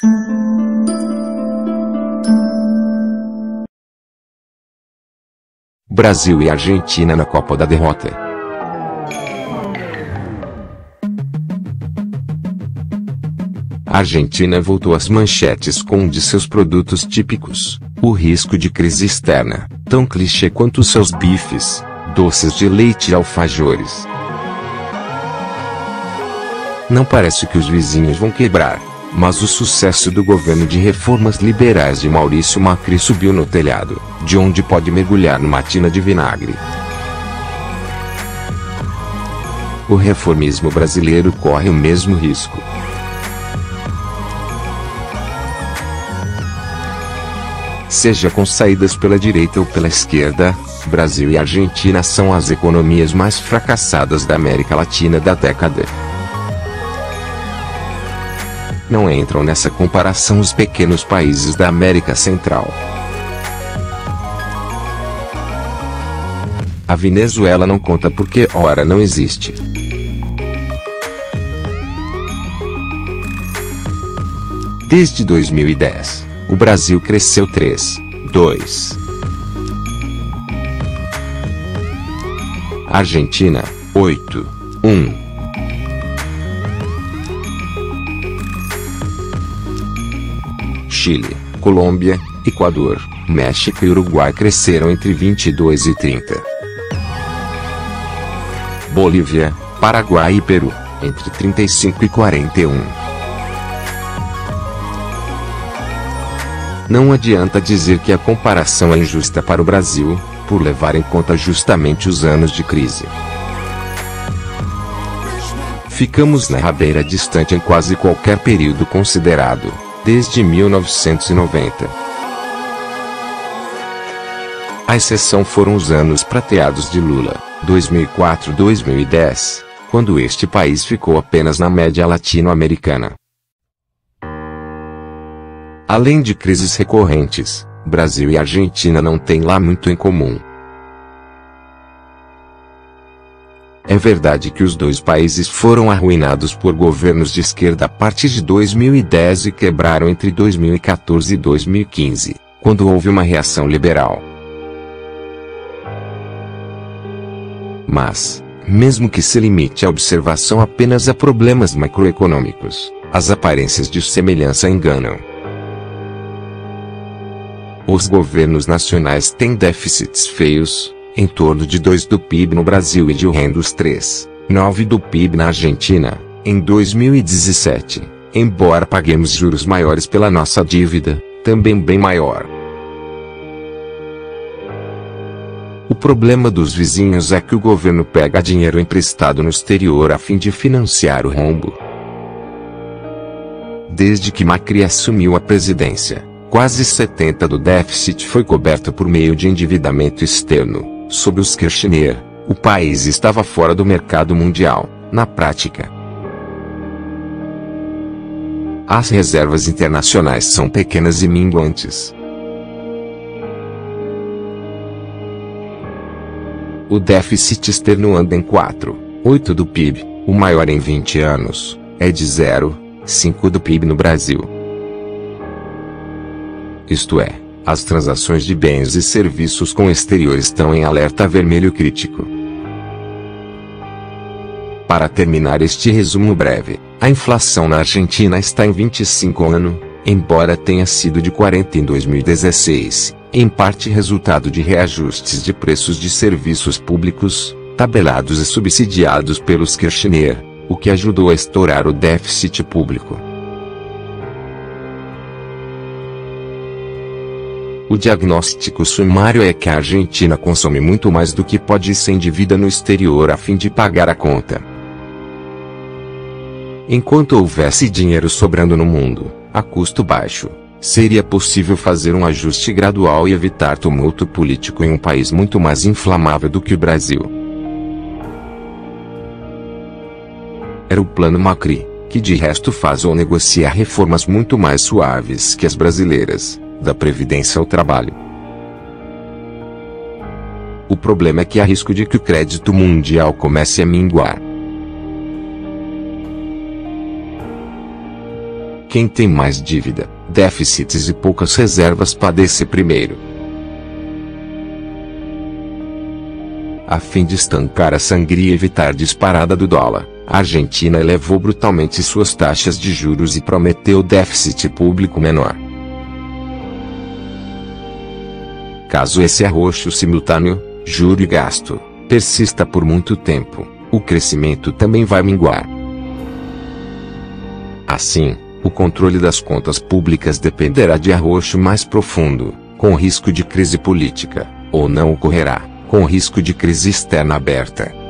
Brasil e Argentina na Copa da Derrota. A Argentina voltou às manchetes com um de seus produtos típicos, o risco de crise externa, tão clichê quanto seus bifes, doces de leite e alfajores. Não parece que os vizinhos vão quebrar, mas o sucesso do governo de reformas liberais de Maurício Macri subiu no telhado, de onde pode mergulhar numa tina de vinagre. O reformismo brasileiro corre o mesmo risco. Seja com saídas pela direita ou pela esquerda, Brasil e Argentina são as economias mais fracassadas da América Latina da década. Não entram nessa comparação os pequenos países da América Central. A Venezuela não conta porque ora não existe. Desde 2010, o Brasil cresceu 3,2. Argentina, 8,1. Chile, Colômbia, Equador, México e Uruguai cresceram entre 22 e 30. Bolívia, Paraguai e Peru, entre 35 e 41. Não adianta dizer que a comparação é injusta para o Brasil, por levar em conta justamente os anos de crise. Ficamos na rabeira distante em quase qualquer período considerado, desde 1990. A exceção foram os anos prateados de Lula, 2004-2010, quando este país ficou apenas na média latino-americana. Além de crises recorrentes, Brasil e Argentina não têm lá muito em comum. É verdade que os dois países foram arruinados por governos de esquerda a partir de 2010 e quebraram entre 2014 e 2015, quando houve uma reação liberal. Mas, mesmo que se limite a observação apenas a problemas macroeconômicos, as aparências de semelhança enganam. Os governos nacionais têm déficits feios, em torno de 2% do PIB no Brasil e de horrendos 3,9% do PIB na Argentina, em 2017, embora paguemos juros maiores pela nossa dívida, também bem maior. O problema dos vizinhos é que o governo pega dinheiro emprestado no exterior a fim de financiar o rombo. Desde que Macri assumiu a presidência, quase 70% do déficit foi coberto por meio de endividamento externo. Sob os Kirchner, o país estava fora do mercado mundial, na prática. As reservas internacionais são pequenas e minguantes. O déficit externo anda em 4,8% do PIB, o maior em 20 anos, é de 0,5% do PIB no Brasil. Isto é, as transações de bens e serviços com o exterior estão em alerta vermelho crítico. Para terminar este resumo breve, a inflação na Argentina está em 25 ano, embora tenha sido de 40 em 2016, em parte resultado de reajustes de preços de serviços públicos, tabelados e subsidiados pelos Kirchner, o que ajudou a estourar o déficit público. O diagnóstico sumário é que a Argentina consome muito mais do que pode e se endivida no exterior a fim de pagar a conta. Enquanto houvesse dinheiro sobrando no mundo, a custo baixo, seria possível fazer um ajuste gradual e evitar tumulto político em um país muito mais inflamável do que o Brasil. Era o plano Macri, que de resto faz ou negocia reformas muito mais suaves que as brasileiras, da Previdência ao Trabalho. O problema é que há risco de que o crédito mundial comece a minguar. Quem tem mais dívida, déficits e poucas reservas padece primeiro. A fim de estancar a sangria e evitar disparada do dólar, a Argentina elevou brutalmente suas taxas de juros e prometeu déficit público menor. Caso esse arroxo simultâneo, juro e gasto, persista por muito tempo, o crescimento também vai minguar. Assim, o controle das contas públicas dependerá de arroxo mais profundo, com risco de crise política, ou não ocorrerá, com risco de crise externa aberta.